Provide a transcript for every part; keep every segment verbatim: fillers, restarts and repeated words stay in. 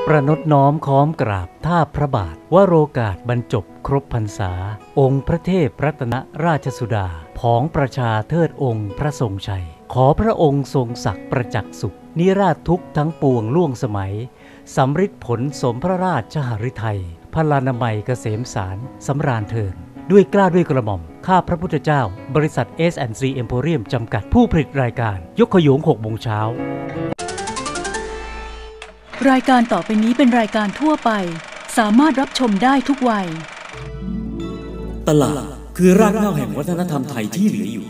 ประนตน้อมค้อมกราบท่าพระบาทวโรกาสบรรจบครบพรรษาองค์พระเทพรัตนราชสุดาผองประชาเทิดองค์พระทรงชัยขอพระองค์ทรงศักดิ์ประจักษ์สุขนิราชทุกทั้งปวงล่วงสมัยสำฤทธิ์ผลสมพระราชหฤทัยพลานามัยเกษมสารสำราญเทินด้วยกล้าด้วยกระหม่อมข้าพระพุทธเจ้าบริษัท เอส แอนด์ ซี Emporium จำกัดผู้ผลิตรายการยกขโยงหกโมงเช้ารายการต่อไปนี้เป็นรายการทั่วไปสามารถรับชมได้ทุกวัยตลาดคือรากเหง้าแห่งวัฒนธรรมไทยที่เหลืออยู่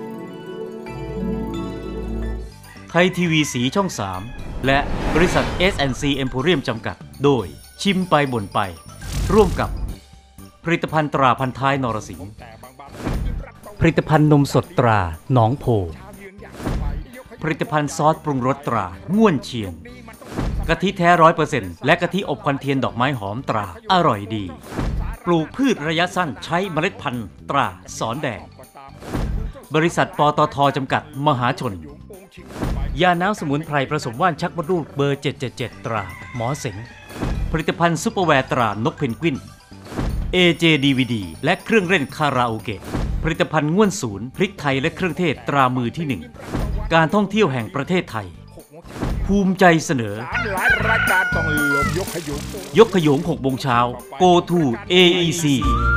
ไทยทีวีสีช่องสามและบริษัท เอส แอนด์ ซี Emporium จำกัดโดยชิมไปบ่นไปร่วมกับผลิตภัณฑ์ตราพันท้ายนรสิงห์ผลิตภัณฑ์นมสดตราหนองโพผลิตภัณฑ์ซอสปรุงรสตราง่วนเชียงกะทิแท้ ร้อยเปอร์เซ็นต์ และกะทิอบควันเทียนดอกไม้หอมตราอร่อยดีปลูกพืชระยะสั้นใช้เมล็ดพันธุ์ตราสอนแดงบริษัทปตท.จำกัดมหาชนยาน้ำสมุนไพรผสมว่านชักมดลูกเบอร์เจ็ดเจ็ดเจ็ดตราหมอเสงผลิตภัณฑ์ซุปเปอร์แวร์ตรานกเพนกวิน เอ เจ ดี วี ดี และเครื่องเล่นคาราโอเกะผลิตภัณฑ์ง่วนศูนย์พริกไทยและเครื่องเทศตรามือที่หนึ่งการท่องเที่ยวแห่งประเทศไทยภูมิใจเสนอยกขโยงหกโมงเช้า Go to เอ อี ซี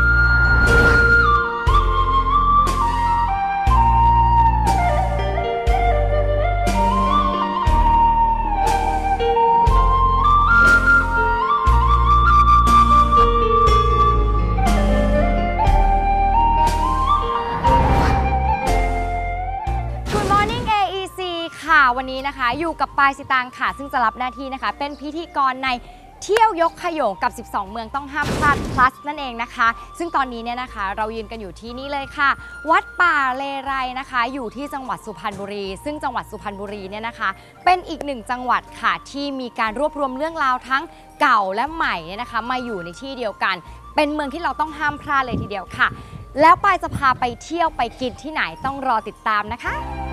วันนี้นะคะอยู่กับปายสิตางค่ะซึ่งจะรับหน้าที่นะคะเป็นพิธีกรในเที่ยวยกขโยงกับสิบสองเมืองต้องห้ามพลาด plus นั่นเองนะคะซึ่งตอนนี้เนี่ยนะคะเรายืนกันอยู่ที่นี่เลยค่ะวัดป่าเลไลนะคะอยู่ที่จังหวัดสุพรรณบุรีซึ่งจังหวัดสุพรรณบุรีเนี่ยนะคะเป็นอีกหนึ่งจังหวัดค่ะที่มีการรวบรวมเรื่องราวทั้งเก่าและใหม่เนี่ยนะคะมาอยู่ในที่เดียวกันเป็นเมืองที่เราต้องห้ามพลาดเลยทีเดียวค่ะแล้วปายจะพาไปเที่ยวไปกินที่ไหนต้องรอติดตามนะคะ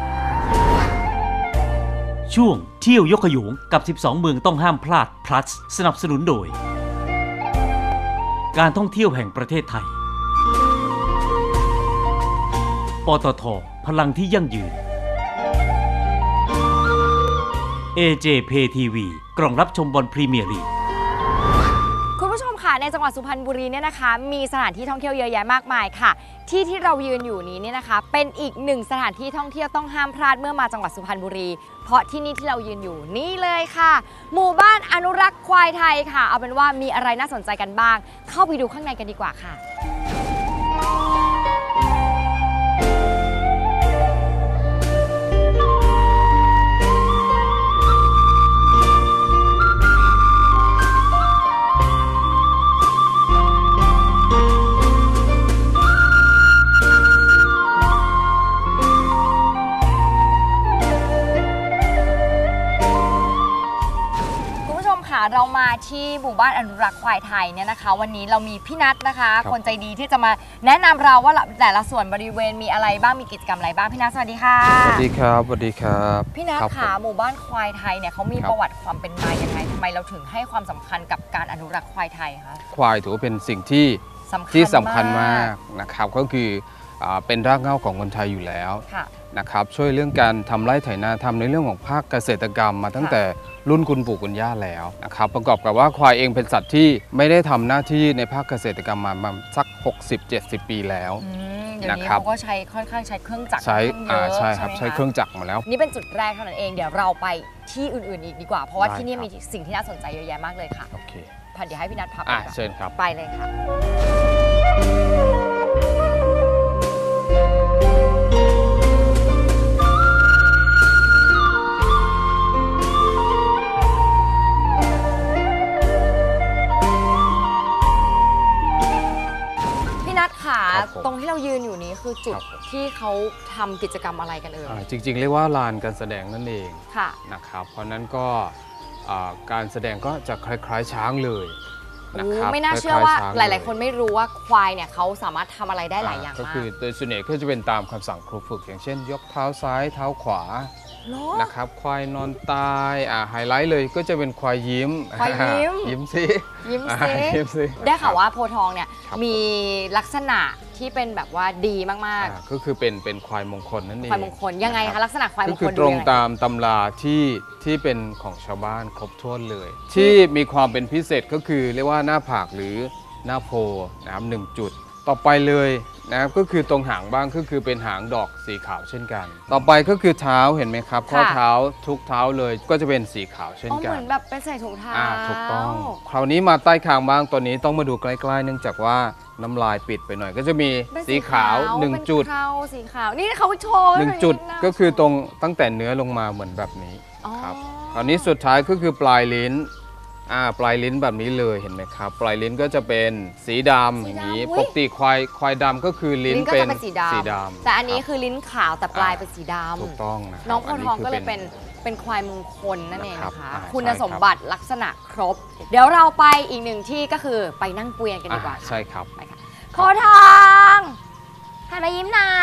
ช่วงเที่ยวยกขโยงกับสิบสองเมืองต้องห้ามพลาด plus สนับสนุนโดยการท่องเที่ยวแห่งประเทศไทยปตท.พลังที่ยั่งยืน เอ เจ Pay ที วี กล่องรับชมบอลพรีเมียร์ลีกคุณผู้ชมค่ะในจังหวัดสุพรรณบุรีเนี่ยนะคะมีสถานที่ท่องเที่ยวเยอะแยะมากมายค่ะที่ที่เรายืนอยู่นี้เนี่ยนะคะเป็นอีกหนึ่งสถานที่ท่องเที่ยวต้องห้ามพลาดเมื่อมาจังหวัดสุพรรณบุรีเพราะที่นี่ที่เรายืนอยู่นี่เลยค่ะหมู่บ้านอนุรักษ์ควายไทยค่ะเอาเป็นว่ามีอะไรน่าสนใจกันบ้างเข้าไปดูข้างในกันดีกว่าค่ะเรามาที่หมู่บ้านอนุรักษ์ควายไทยเนี่ยนะคะวันนี้เรามีพี่นัทนะคะคนใจดีที่จะมาแนะนำเราว่าแต่ละส่วนบริเวณมีอะไรบ้างมีกิจกรรมอะไรบ้างพี่นัทสวัสดีค่ะสวัสดีครับสวัสดีครับพี่นัทค่ะหมู่บ้านควายไทยเนี่ยเขามีประวัติความเป็นมาอย่างไรทำไมเราถึงให้ความสำคัญกับการอนุรักษ์ควายไทยคะควายถือว่าเป็นสิ่งที่ที่สำคัญมากนะครับก็คือเป็นรากเหง้าของคนไทยอยู่แล้วนะครับช่วยเรื่องการทำไร่ไถนาทำในเรื่องของภาคเกษตรกรรมมาตั้งแต่รุ่นคุณปู่คุณย่าแล้วนะครับประกอบกับว่าควายเองเป็นสัตว์ที่ไม่ได้ทำหน้าที่ในภาคเกษตรกรรมมาสัก หกสิบเจ็ดสิบ ปีแล้วนะครับเขาก็ใช้ค่อนข้างใช้เครื่องจักรใช้ใช่ครับใช้เครื่องจักรมาแล้วนี่เป็นจุดแรกเท่านั้นเองเดี๋ยวเราไปที่อื่นๆอีกดีกว่าเพราะว่าที่นี่มีสิ่งที่น่าสนใจเยอะแยะมากเลยค่ะโอเคเดี๋ยวให้พี่นัทพาไปเชิญครับไปเลยค่ะตรงที่เรายืนอยู่นี้คือจุดที่เขาทำกิจกรรมอะไรกันเอ่ยจริงๆเรียกว่าลานการแสดงนั่นเองนะครับเพราะนั้นก็การแสดงก็จะคล้ายๆช้างเลยนะครับไม่น่าเชื่อว่าหลายๆคนไม่รู้ว่าควายเนี่ยเขาสามารถทำอะไรได้หลายอย่างมากก็คือโดยส่วนใหญ่ก็จะเป็นตามคำสั่งครูฝึกอย่างเช่นยกเท้าซ้ายเท้าขวานะครับควายนอนตายอ่าไฮไลท์เลยก็จะเป็นควายยิ้มควายยิ้มยิ้มสิยิ้มอ่าซิยิ้มสิได้ข่าวว่าโพธิ์ทองเนี่ยครับมีลักษณะที่เป็นแบบว่าดีมากอ่าก็คือเป็นเป็นควายมงคลนั่นเอๆงควายมงคลยังไงรัคะบลักษณะควายมก็งคืคอลตรงดูยังไงตามตำราที่ที่เป็นของชาวบ้านครบถ้วนเลย ที่มีความเป็นพิเศษก็คือเรียกว่าหน้าผากหรือหน้าโพนะครับหนึ่งจุดต่อไปเลยนะครับก็คือตรงหางบ้างก็คือเป็นหางดอกสีขาวเช่นกัน ต่อไปก็คือเท้าเห็นไหมครับข้อเท้าทุกเท้าเลยก็จะเป็นสีขาวเช่นอ๋อกัเหนมือนแบบเป็นใส่ถุงเท้าอ่าถูกต้องคราวนี้มาใต้คางบ้างตัวนี้ต้องมาดูใกล้ๆเนื่องจากว่าน้ำลายปิดไปหน่อย ก็จะมีเป็นสีขาวหนึ่งเป็นจุดเคราสีขาวนี่เขาโชว์หนึ่งแบบจุดนะก็คือตรงตั้งแต่เนื้อลงมาเหมือนแบบนี้อ๋อครับคราวนี้สุดท้ายก็คือปลายลิ้นอ่าปลายลิ้นแบบนี้เลยเห็นไหมครับ ปลายลิ้นก็จะเป็นสีดำอย่างนี้ปกติควายควายดำก็คือลิ้นลิ้นก็เป็จะนเป็นสีดสีำดำแต่อันนี้รับคือลิ้นขาวแต่ปลายเป็นสีดถูกต้องนะครับำน้องโพธิ์ทองคืก็เลยเป็นเป็นควายมงคลนั่นเองนะครับนะคะอ่าคุณใช่ครับสมบัติลักษณะครบ เดี๋ยวเราไปอีกหนึ่งที่ก็คือไปนั่งเกวียนกันดีกว่าอ่าใช่ครับไปค่ะโพธิ์ทองหันมายิ้มหน่อย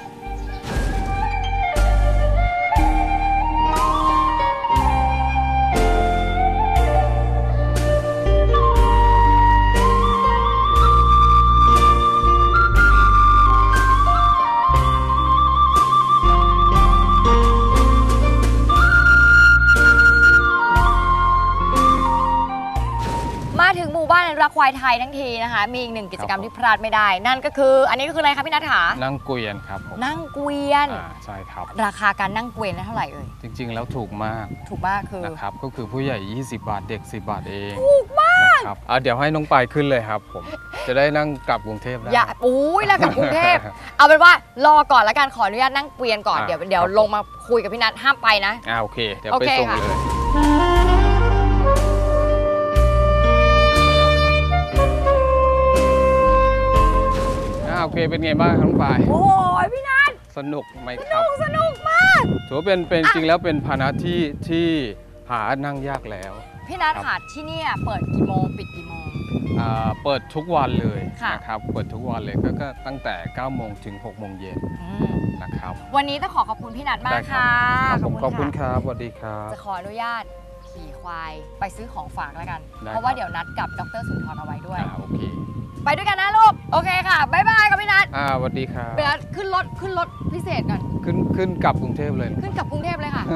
มาถึงหมู่บ้านอนุรักษ์ควายไทยทั้งทีนะคะ มีอีกหนึ่งกิจกรรมที่พลาดไม่ได้ นั่นก็คือ อันนี้ก็คืออะไรคะพี่นัทขานั่งเกวียนครับผมนั่งเกวียนอ่าใช่ครับราคาการนั่งเกวียนนั้นเท่าไหร่เอ่ยจริงๆแล้วถูกมากถูกมากคือนะครับก็คือผู้ใหญ่ ยี่สิบบาทเด็ก สิบบาทเองถูกมากนะครับอ่ะเดี๋ยวให้น้องปายขึ้นเลยครับผมจะได้นั่งกลับกรุงเทพได้อย่าอุ้ยแล้วกับกรุงเทพ เอาเป็นว่ารอก่อนแล้วกันขออนุญาตนั่งเกวียนก่อนอ่ะเดี๋ยวเดี๋ยวครับลงมาคุยกับพี่นัทห้ามไปนะอ่าโอเคเดี๋ยวโอไปเคส่งค่ะเลยอ่าโอเคเป็นไงบ้างครับน้องปายโอ้ยพี่นัทสนุกไหมครับสนุกมากถือว่าเป็นเป็นจริงแล้วเป็นพาหนะที่ที่หานั่งยากแล้วพี่นัทครับค่ะที่เนี่ยเปิดกี่โมงปิดกี่โมงอ่าเปิดทุกวันเลยค่ะนะครับเปิดทุกวันเลยก็ก็ตั้งแต่เก้าโมงถึงหกโมงเย็นอืมนะครับวันนี้ต้องขอขอบคุณพี่นัทมาได้กครัค่ะครับผมขอบคุณะครับสวัสดีครับจะขออนุญาตขี่ควายไปซื้อของฝากแล้วกันได้เพราะว่าครับเดี๋ยวนัดกับดรสุนทรเอาไว้ด้วยอ่าโอเคไปด้วยกันนะลูก โอเคค่ะบ๊ายบายครับพี่นัทอ่าสวัสดีครับพี่นัทขึ้นรถขึ้นรถพิเศษก่อนขึ้นขึ้นกลับกรุงเทพเลยขึ้นกลับกรุงเทพเลยค่ะ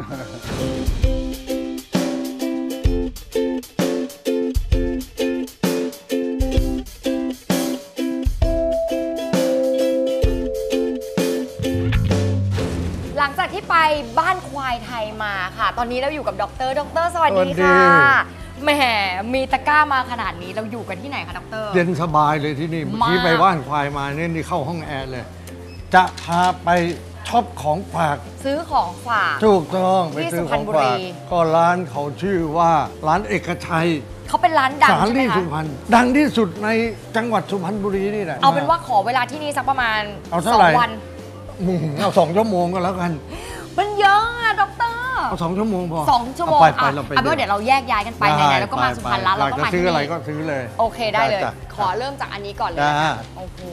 หลังจากที่ไปบ้านควายไทยมาค่ะ ตอนนี้เราอยู่กับดรดรสวัสดีค่ะแหมมีตะกร้ามาขนาดนี้เราอยู่กันที่ไหนคะดรเย็นสบายเลยที่นี่เมื่อกี้มากไปบ้านควายมาเนี่ยนี่เข้าห้องแอร์เลย จะพาไปช็อปของฝากซื้อของฝากถูกต้องที่ไปซื้อของสุพรรณบุฝากรีก็ร้านเขาชื่อว่าร้านเอกชัยเขาเป็นร้านดังสาใช่ไหมลี่คะสุพรรณดังที่สุดในจังหวัดสุพรรณบุรีนี่แหละเอาเป็นว่าขอเวลาที่นี่สักประมาณเอาเท่าสอไหร่งวันอืมเอาสองชั่วโมงก็แล้วกันมันเยอะอะดรเอาสองชั่วโมงพอสองชั่วโมงเอาไปไปอ่ะเราไปเอาเป็นว่าเดี๋ยวเราแยกย้ายกันไปไหนๆแล้วก็มาสุพรรณแล้วเราก็มาซื้ที่ออะไรนี่ก็ซื้อเลยโอเคได้เลยจ้ะขอเริ่มจากอันนี้ก่อนเลยจ้านะคะโอ้โห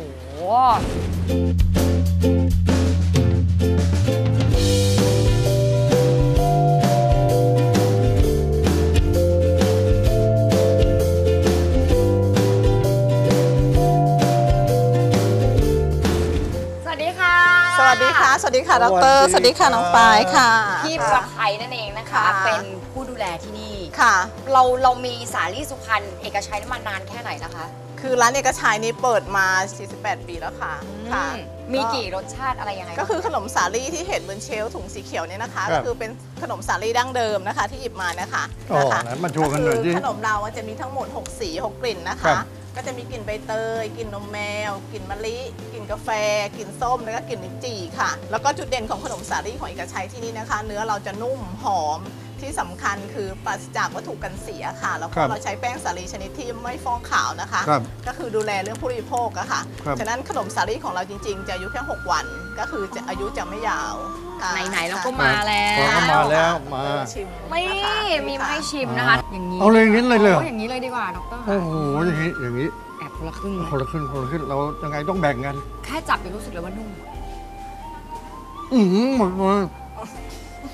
สวัสดีค่ะสวัสดีค่ะ สวัสดีค่ะสดวัสรดีสวัสดีค่ะครับน้องปายค่ะพี่ประภัยนั่นเองนะคะค่ะเป็นผู้ดูแลที่นี่ค่ะเราเรามีสาลี่สุพรรณเอกชัยน้ำมันนานแค่ไหนนะคะคือร้านเอกชัยนี้เปิดมา สี่สิบแปด ปีแล้วค่ะ ค่ะอืมมีกี่รสชาติอะไรยังไงก็คือขนมสาลี่ที่เห็นบนเชลฟ์ถุงสีเขียวเนี่ยนะคะครัก็บคือเป็นขนมสาลี่ดั้งเดิมนะคะ ที่หยิบมาเนี่ยค่ะอ๋อนะคะไหนมาโชว์กันหน่อยสิก็คือขนมเราอะจะมีทั้งหมด หก สี หก กลิ่นนะครัคะบก็จะมีกลิ่นใบเตย กลิ่นนมแมว กลิ่นมะลิ กลิ่นกาแฟ กลิ่นส้ม แล้วก็กลิ่นลิ้นจี่ค่ะ แล้วก็จุดเด่นของขนมสาลี่ของเอกชัยที่นี่นะคะ เนื้อเราจะนุ่มหอม ที่สำคัญคือปราศจากวัตถุกันเสียค่ะ แล้วคก็รับเราใช้แป้งสาลีชนิดที่ไม่ฟอกขาวนะคะครับก็คือดูแลเรื่องผู้บริโภคอะค่ะครับฉะนั้นขนมสาลี่ของเราจริงๆ จะอายุแค่ หก วัน ก็คือจะอายุจะไม่ยาวอ่าไหนๆเราก็มาแล้วเราก็มาแล้วมาเออชิมไม่นะคะมีมาให้ชิมนะคะ อย่างนี้เอาเลยอย่างนี้เลยเหรอโอย่างนี้เลยดีกว่าดรโอ้โหอย่างนี้อย่างนี้แอบคนละครึ่งเลยคนละครึ่งคนละครึ่งเรายังไงต้องแบ่งกันแค่จับยังรู้สึกเลยว่านุ่มอือหือหมดเลย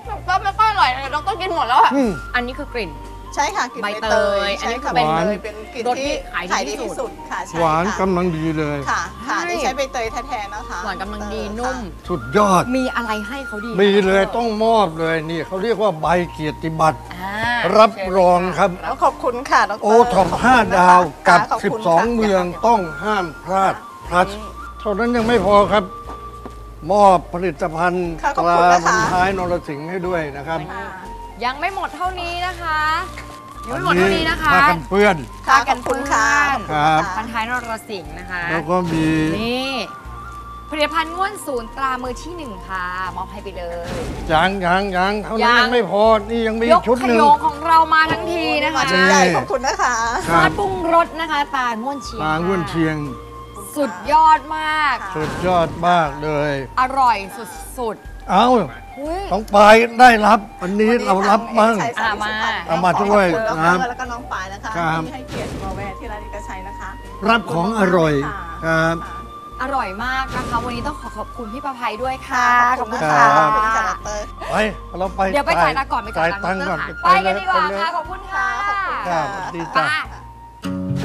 ก็ไม่ค่อยอร่อยเลยเราก็กินหมดแล้วอะอืมอันนี้คือกลิ่นใช่ค่ะกลิ่นใบใบเตเตยยอันนี้ใช่ค่ะเป็นใบเตยเป็นกลิ่นรสที่ที่ขายดีขายดีที่ที่สุสุดดค่ะใช่หวานค่ะกำลังดีเลยค่ะค่ะใช่นี่ใช้ใบเตยแท้ๆนะคะหวานกำลังดีค่ะนุ่มสุดยอดมีอะไรให้เขาดีมีเลยต้องมอบเลยนี่เขาเรียกว่าใบเกียรติบัตรอ่ารับรองครับแล้วขอบคุณค่ะดรโอท็อปขบคุณห้านะคะดาวกับค่ะขอบสิบคุณสองค่ะเมืองต้องห้ามพลาดพลัสเท่านั้นยังไม่พอครับ มอบผลิตภัณฑ์ค่ะขตอบราคุณนะพันคะท้ายนรสิงห์ให้ด้วยนะครับค่ะยังไม่หมดเท่านี้นะคะยังไม่หมดเท่านี้นะคะผ้ากันเปื้อนค่ะผ้ากันขอบคุณค่ะเปื้อนครับพันท้ายนรสิงห์นะคะแล้วก็มีนี่ผลิตภัณฑ์ง่วนศูนย์ตรามือที่หนึ่งค่ะมอบให้ไปเลยยางยางยางเท่านั้นยังยังไม่พอนี่ยังมียอีกกชุดขหนึ่งยงของเรามาทั้งทีนะคะชุดใหญ่ขอบคุณนะคะคซรัอบ สปรุงรสนะคะตาง่วนเชียงทางวนเชียงสุดยอดมากค่ะสุดยอดมากเลยอร่อยสุดเอ้าๆอุ๊ยต้องไปายได้รับวันนี้เรารับมั่งวันนี้ทอ่ะมาเอกชัยเอามาด้วยขอบคุณครับดรแล้วก็น้องปายนะคะครับที่ให้เกียรติมาแวะที่ร้านเอกชัยนะคะรับของอร่อยครับอร่อยมากนะคะวันนี้ต้องขอขอบคุณพี่ประภัยด้วยค่ะขอบคุณคค่ะรับขอบคุณค่ะดรไปเราไปเดี๋ยวไปจ่ายตังค์ก่อนไปจ่ายตังค์ก่อนไปกันดีกว่าเลยค่ะขอบคุณค่ะขอบคุณครับสวัสดีจ้ะไป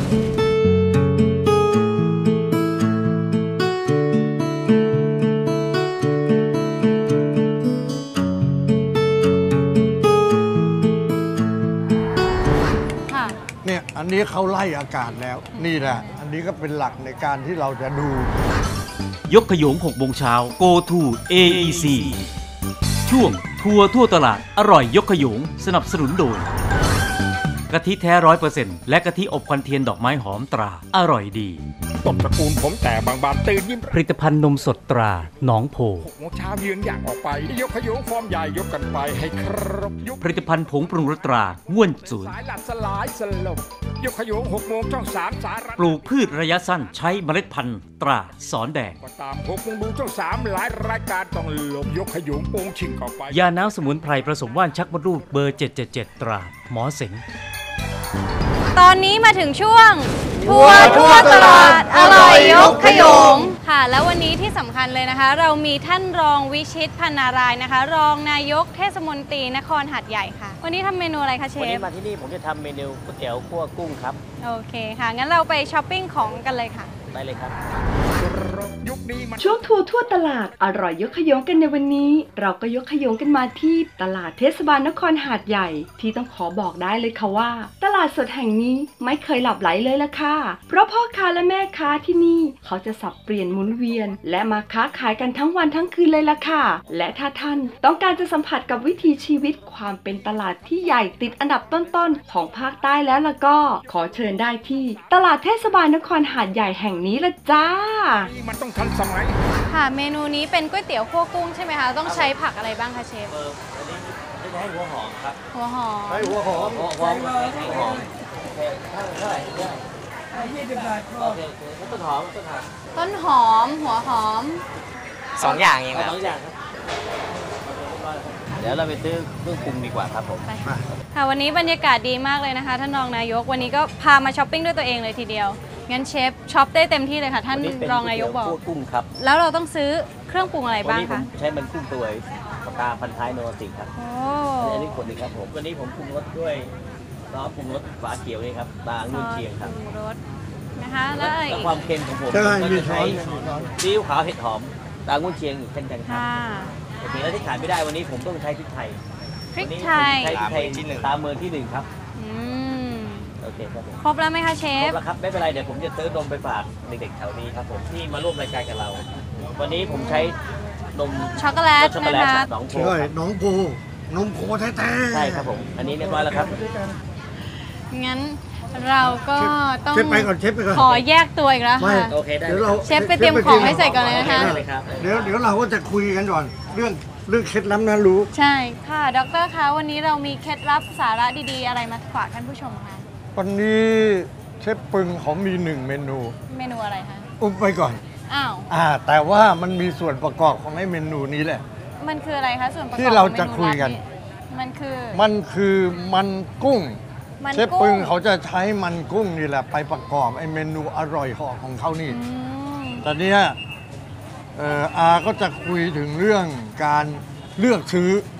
ค่ะเนี่ยอันนี้เขาไล่อากาศแล้ว นี่แหละอันนี้ก็เป็นหลักในการที่เราจะดูยกขยงหกโมงเช้า Go to เอ อี ซี ช่วงทัวร์ทั่วตลาดอร่อยยกขยงสนับสนุนโดยกะทิแท้ร้อยเปอร์เซ็นต์และกะทิอบควันเทียนดอกไม้หอมตราอร่อยดีต้นตระกูลผมแต่บางบานตื่นยิ้มผลิตภัณฑ์นมสดตราหนองโพหกโมงเช้ายืนอย่างออกไป ยกขยงฟอร์มใหญ่ยกกันไปให้ครบยุคผลิตภัณฑ์ผงปรุงรสตราง่วนศูนย์สายหลัดสลายสลบยกขยงหกโมงช่องสามสาระปลูกพืชระยะสั้นใช้เมล็ดพันธุ์ตราสอนแดงก็ตามหกโมงดูช่องสามหลายรายการต้องหลบยกขยงโป่งชิงออกไปยาน้ำสมุนไพรผสมว่านชักมดลูกเบอร์ เจ็ดเจ็ดเจ็ด ตราหมอเสงตอนนี้มาถึงช่วงทัวร์ทั่วตลาดอร่อยยกขยงค่ะ แล้ววันนี้ที่สำคัญเลยนะคะ เรามีท่านรองวิชิตพันนารายณ์นะคะ รองนายกเทศมนตรีนครหาดใหญ่ค่ะ วันนี้ทำเมนูอะไรคะเชวันฟนี้มาที่นี่ผมจะทำเมนูก๋วยเตี๋ยวคั่วกุ้งครับโอเคค่ะ งั้นเราไปช้อปปิ้งของกันเลยค่ะได้เลยครับยุคนี้มันช่วงทัวร์ทั่วตลาดอร่อยยกขยงกันในวันนี้ เราก็ยกขยงกันมาที่ตลาดเทศบาลนครหาดใหญ่ ที่ต้องขอบอกได้เลยค่ะว่า ตลาดสดแห่งนี้ไม่เคยหลับไหลเลยล่ะค่ะเพราะพ่อค้าและแม่ค้าที่นี่เขาจะสับเปลี่ยนหมุนเวียน และมาค้าขายกันทั้งวันทั้งคืนเลยล่ะค่ะ และถ้าท่านต้องการจะสัมผัสกับวิถีชีวิตความเป็นตลาดที่ใหญ่ติดอันดับต้นๆของภาคใต้แล้วล่ะก็ขอเชิญได้ที่ตลาดเทศบาลนครหาดใหญ่แห่งนี้ละจ้ามันต้องทันสมัยค่ะ เมนูนี้เป็นก๋วยเตี๋ยวคั่วกุ้งใช่ไหมคะ ต้องใช้ผักอะไรบ้างคะเชฟเอออันนี้จะให้หัวหอมครับหัวหอมใช้หัวหอมหัวหอมหัวหอมโอเคเท่าไหร่เท่าไหร่ยี่สิบบาทโอเคโอเคแล้วต้นหอมต้นหอมต้นหอม หัวหอมสองอย่างเองครับสองอย่างครับเดี๋ยวเราไปซื้อเครื่องปรุงดีกว่าครับผมค่ะวันนี้บรรยากาศดีมากเลยนะคะ ท่านรองนายกวันนี้ก็พามาช้อปปิ้งด้วยตัวเองเลยทีเดียวงั้นเชฟช็อปได้เต็มที่เลยค่ะ ท่านวันนี้เป็นรองนายกบอกก๋วเตี๋วคั่วกุ้งครับแล้วเราต้องซื้อเครื่องปรุงอะไรวันบ้างนี้ผมคะใช้มันกุ้งตัวปากกาพันท้ายโนติกครับโอ้อันนี้คนหนึงครับผมวันนี้ผมปรุงรสด้วยซอสปรุงรสฝาเขียวนี่ครับตาองุ่นเชียงครับซอสปรุงรสนะคะแล้วอะไรแล้วอีกความเค็มของผมใช่ก็มีจะช้ใช้อนมีช้อนซีอิ๊วขาวเห็ดหอมตาองุ่นเชียงอยู่เช่นกันครับค่ะโอเคแล้วที่ขาดไม่ได้วันนี้ผมต้องใช้พริกไทยพริกวันนี้ไทยผมใช้พริกไทยที่หนึ่งตามมือที่หนึ่งครับอืมโอเคครับผมครบแล้วไหมคะเชครฟบแล้วครับไม่เป็นไรเดี๋ยวผมจะซื้อนมไปฝากเด็กๆแถวนี้ครับผมที่มาร่วมรายการกับเรา วันนี้ผมใช้นมช็อกโกแลตช็อกโกแลตนะคะสองโถใช่ครับน้องโพนมโพแท้ๆใช่ครับผมอันนี้เรียบร้อยแล้วครับงั้นเราก็ต้องเชฟไปก่อนเชฟไปก่อนขอแยกตัวอีกแล้วไม่ค่ะโอเคได้เดี๋ยวเราเชฟไปเตรียมของให้เสร็จก่อนเลยนะคะได้เลยครับเดี๋ยวเดี๋ยวเราก็จะคุยกันก่อน เรื่องเรื่องเคล็ดลับนะรู้ใช่ค่ะดรคะวันนี้เรามีเคล็ดลับสาระดีๆ อะไรมาฝากท่านผู้ชมคะวันนี้เชฟปึงเขามีหนึ่งเมนูเมนูอะไรคะอุ้มไปก่อนอ้าวอ่า แต่ว่ามันมีส่วนประกอบของไอ้เมนูนี้แหละมันคืออะไรคะส่วนประกอบที่เราของมจะคุยกันลับมันคือมันคือมันกุ้งมันเชฟกุ้ปึงเขาจะใช้มันกุ้งนี่แหละไปประกอบไอ้เมนูอร่อยเหอของเขานี่อืมตอนเนี้ยเอ่ออาก็จะคุยถึงเรื่องการเลือกซื้อ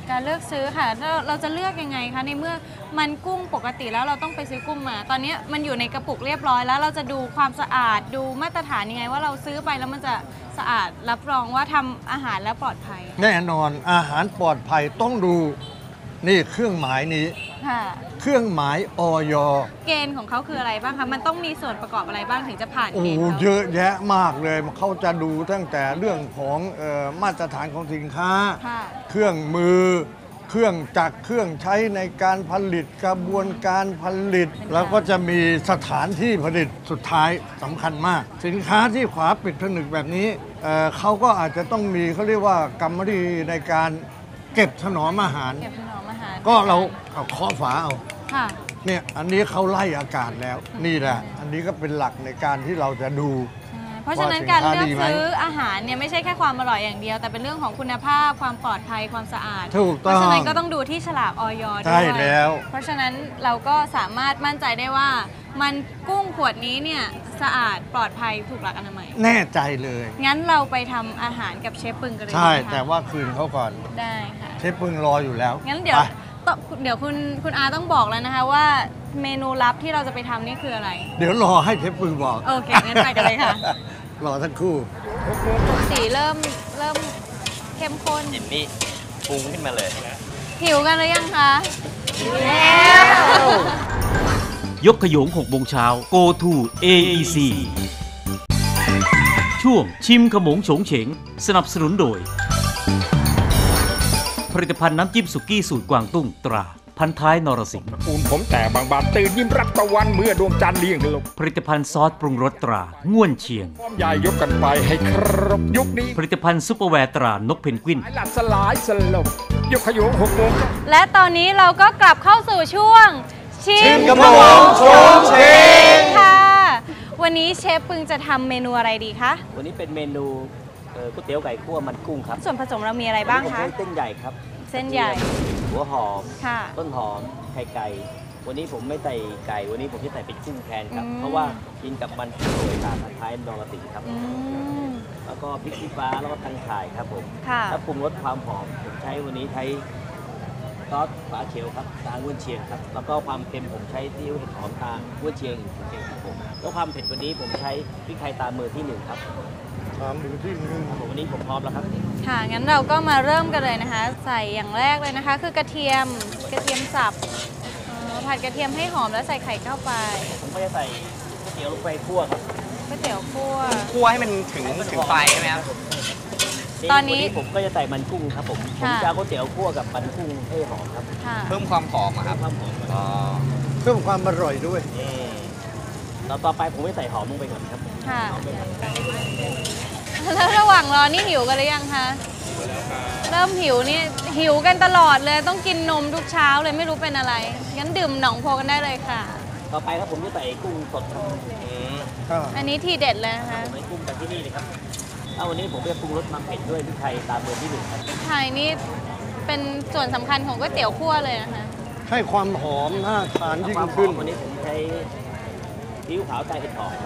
การเลือกซื้อค่ะเราเราจะเลือกยังไงคะในเมื่อมันกุ้งปกติแล้วเราต้องไปซื้อกุ้งมา ตอนนี้มันอยู่ในกระปุกเรียบร้อยแล้วเราจะดูความสะอาดดูมาตรฐานยังไงว่าเราซื้อไปแล้วมันจะสะอาดรับรองว่าทำอาหารแล้วปลอดภัยแน่นอนอาหารปลอดภัยต้องดูนี่เครื่องหมายนี้ค่ะเครื่องหมายอยเกณฑ์ของเขาคืออะไรบ้างคะมันต้องมีส่วนประกอบอะไรบ้างถึงจะผ่านโอ้เกณฑ์เยเขาอะแยะมากเลยเขาจะดูตั้งแต่เรื่องของเอ่อมาตรฐานของสินค้าค่ะเครื่องมือ เครื่องจักรเครื่องใช้ในการผลิตกระบวนการผลิต แล้วก็จะมีสถานที่ผลิตสุดท้ายสำคัญมาก สินค้าที่ขวาปิดผนึกแบบนี้เอ่อเขาก็อาจจะต้องมีเขาเรียกว่ากรรมวิธีในการเก็บถนอมอาหารเก็บถนอมอาหารก็เราเอาเคาะฝาเอาค่ะเนี่ยอันนี้เขาไล่อากาศแล้วนี่แหละอันนี้ก็เป็นหลักในการที่เราจะดูเพราะฉะนั้นการเลือกซื้ออาหารเนี่ยไม่ใช่แค่ความอร่อยอย่างเดียว แต่เป็นเรื่องของคุณภาพความปลอดภัยความสะอาดถูกต้องเพราะฉะนั้นก็ต้องดูที่ฉลากอยใช่ด้วยแล้วเพราะฉะนั้นเราก็สามารถมั่นใจได้ว่า มันกุ้งขวดนี้เนี่ยสะอาดปลอดภัยถูกหลักอนามัยแน่ใจเลยงั้นเราไปทำอาหารกับเชฟปึงกันเลยใช่ดีไหมคะแต่ว่าคืนเขาก่อนได้ค่ะเชฟปึงรออยู่แล้วงั้นเดี๋ยวไปต้องเดี๋ยวคุณคุณอาต้องบอกแล้วนะคะว่าเมนูลับที่เราจะไปทำนี่คืออะไรเดี๋ยวรอให้เชฟปึงบอกโอเคงั้นไปกันเลยค่ะรอสักครู่สีเริ่มเริ่มเข้มข้นเห็นนี่ปรุงขึ้นมาเลยหิวกันหรือยังคะยกขยงหกโมงเช้า Go to เอ อี ซี ช่วงชิมขมงโฉงเฉงสนับสนุนโดย ผลิตภัณฑ์น้ำจิ้มสุกี้สูตรกวางตุ้งตราพันท้ายนรสิงห์ตระกูลผมแต่บางบานตื่นยิ้มรับตะวันเมื่อดวงจันทร์เลี้ยงลงผลิตภัณฑ์ซอสปรุงรสตราง่วนเชียงความใหญ่ยกกันไปให้ครบยุคนี้ผลิตภัณฑ์ซุปเปอร์แวร์ตรานกเพนกวินหลายหลัดสลายสลบยกขยงหกโมงและตอนนี้เราก็กลับเข้าสู่ช่วง ชิมขมงโฉงเฉงค่ะ วันนี้เชฟปึงจะทำเมนูอะไรดีคะวันนี้เป็นเมนูเอ่อก๋วยเตี๋ยวไก่คั่วมันกุ้งครับส่วนผสมเรามีอะไรบ้างวันนี้ผมคะใช้เส้นใหญ่ครับเส้นใหญ่หัวหอมค่ะต้นหอมไข่ไก่ วันนี้ผมไม่ใส่ไก่ วันนี้ผมจะใส่เป็นกุ้งแทนครับอืมเพราะว่ากินกับมันกุ้งโรยตามท้ายนอร์ติครับอืมแล้วก็พริกชี้ฟ้าแล้วก็ตังข่ายครับผมค่ะถ้าปรุงรสความหอมผมใช้วันนี้ใช้ซอสฝาเขียวครับตาง่วนเชียงครับ แล้วก็ความเค็มผมใช้ซีอิ๊วเห็ดหอมตาง่วนเชียงเชียงครับผมแล้วความเผ็ดวันนี้ผมใช้พริกไทยตามือที่หนึ่งครับถามดูที่นึงครับผมวันนี้ผมพร้อมแล้วครับค่ะ งั้นเราก็มาเริ่มกันเลยนะคะ ใส่อย่างแรกเลยนะคะ คือกระเทียม กระเทียมสับเอ่อผัดกระเทียมให้หอมแล้วใส่ไข่เข้าไปผมก็จะใส่ก๋วยเตี๋ยวลงไปคั่วครับก๋วยเตี๋ยวคั่วคั่วให้มันถึงถึงไฟใช่ไหมครับตอนนี้วัผมก็จะใส่มันกุ้งครับผม ผมค่ะจะเอาก๋วยเตี๋ยวคั่วกับมันกุ้งให้หอมครับค่ะเพิ่มความหอมอะครับความหอมก่อนอ๋อเพิ่มความอร่อยด้วยนี่แล้วต่อไปผมไม่ใส่หอมลงไปก่อนครับค่ะหอมไปก่อนแล้วระหว่างรอนี่หิวกันหรือยังคะ เริ่มหิวนี่หิวกันตลอดเลยต้องกินนมทุกเช้าเลยไม่รู้เป็นอะไร งั้นดื่มหนองโพกันได้เลยค่ะต่อไปครับผมจะใส่กุ้งสดครับอันนี้ทีเด็ดเลยนะคะผมใส่กุ้งจากที่นี่เลยครับแล้ววันนี้ผมจะปรุงรสมันเผ็ดด้วยพริกไทยตามเบอร์ที่หนึ่งครับไทยนี่เป็นส่วนสำคัญของก๋วยเตี๋ยวคั่วเลยนะคะให้ความหอมน่าทานยิ่งความหอขึ้นมวันนี้ผมใช้ซีอิ๊วขาวใส่เห็ดหอมครับ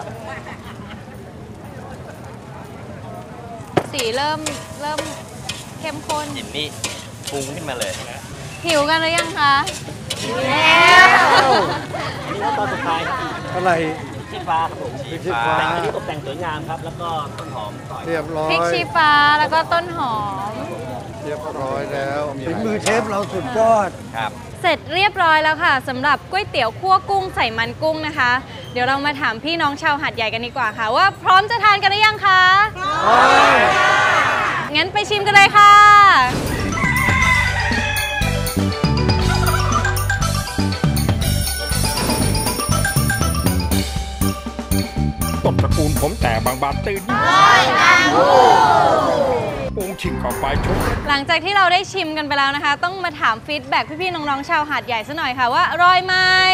สีเริ่มเริ่มเข้มข้นเห็นนี่ปรุงขึ้นมาเลยหิวกันหรือยังคะอันนี้ก็ตอนสุดท้ายครับอะไรพริกชี้ฟ้าครับผมพริกชี้ฟ้าแต่งอันนี้ตกแต่งสวยงามครับ แล้วก็ต้นหอมซอยเรียบร้อพริกยชี้ฟ้าแล้วก็ต้นหอมเรียบร้อยแล้วฝีมือเชฟเราสุดยอดครับเสร็จเรียบร้อยแล้วค่ะสำหรับก๋วยเตี๋ยวคั่วกุ้งใส่มันกุ้งนะคะ เดี๋ยวเรามาถามพี่น้องชาวหาดใหญ่กันดีกว่าค่ะ ว่าพร้อมจะทานกันหรือยังคะพร้อมงั้นไปชิมกันเลยค่ะต้นตระกูลผมแต่บางบานตื่นยิ้มปรุงชิงเข้าไปชมหลังจากที่เราได้ชิมกันไปแล้วนะคะ ต้องมาถามฟีดแบ็กพี่ๆน้องๆชาวหาดใหญ่ซะหน่อยค่ะว่าอร่อยไหม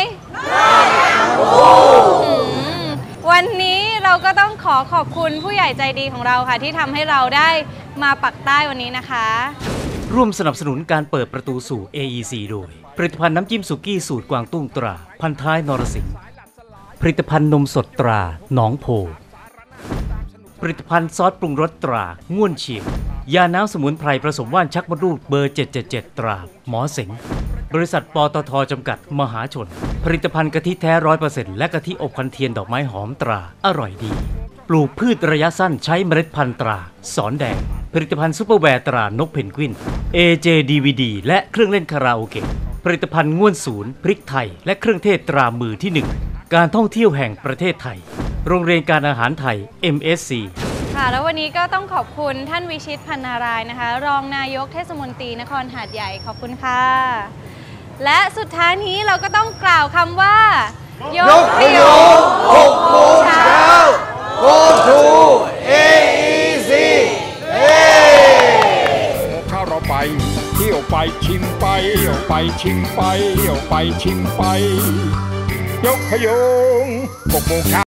อืมวันนี้เราก็ต้องขอขอบคุณผู้ใหญ่ใจดีของเราค่ะ ที่ทำให้เราได้มาปักใต้วันนี้นะคะร่วมสนับสนุนการเปิดประตูสู่ เอ อี ซี โดย ผลิตภัณฑ์น้ำจิ้มสุกี้สูตรกวางตุ้งตราพันท้ายนรสิงห์ผลิตภัณฑ์นมสดตราหนองโพผลิตภัณฑ์ซอสปรุงรสตราง่วนเชียงยาน้ำสมุนไพรผสมว่านชักมดลูกเบอร์เจ็ดเจ็ดเจ็ดตราหมอเสงบริษัทปตท.จำกัดมหาชนผลิตภัณฑ์กะทิแท้ร้อยเปอร์เซ็นต์และกะทิอบควันเทียนดอกไม้หอมตราอร่อยดีปลูกพืชระยะสั้นใช้เมล็ดพันธุ์ตราสอนแดงผลิตภัณฑ์ซุปเปอร์แวร์ตรานกเพนกวิน เอ เจ ดี วี ดี และเครื่องเล่นคาราโอเกะผลิตภัณฑ์ง่วนศูนย์พริกไทยและเครื่องเทศตรามือที่หนึ่งการท่องเที่ยวแห่งประเทศไทยโรงเรียนการอาหารไทย เอ็ม เอส ซีค่ะแล้ววันนี้ก็ต้องขอบคุณท่านวิชิตพันนารายณ์นะคะรองนายกเทศมนตรีนครหาดใหญ่ขอบคุณค่ะและสุดท้ายนี้เราก็ต้องกล่าวคำว่ายกขยงหกโมงเช้า Go to เอ อี ซี เฮ้ถ้าเราไปเที่ยวไปชิมไปเที่ยวไปชิมไปเที่ยวไปชิมไปยกขยงหกโมงเช้า